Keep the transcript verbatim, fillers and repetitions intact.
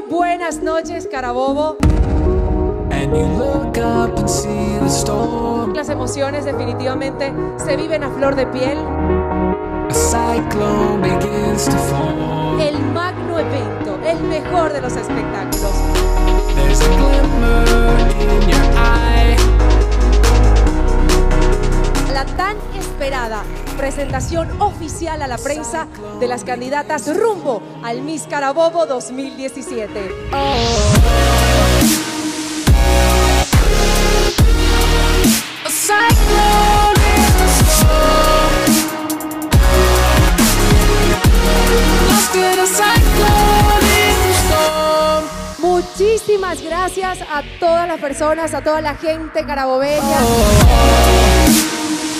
buenas noches, Carabobo. And you look up and see the storm. Las emociones definitivamente se viven a flor de piel. A cyclone begins to form. El magno evento, el mejor de los espectáculos. There's a glimmer in your eye. La tan esperada presentación oficial a la prensa de las candidatas rumbo al Miss Carabobo dos mil diecisiete. Oh. A cyclone in the storm. Lost in a cyclone in the storm. Muchísimas gracias a todas las personas, a toda la gente carabobeña. Oh.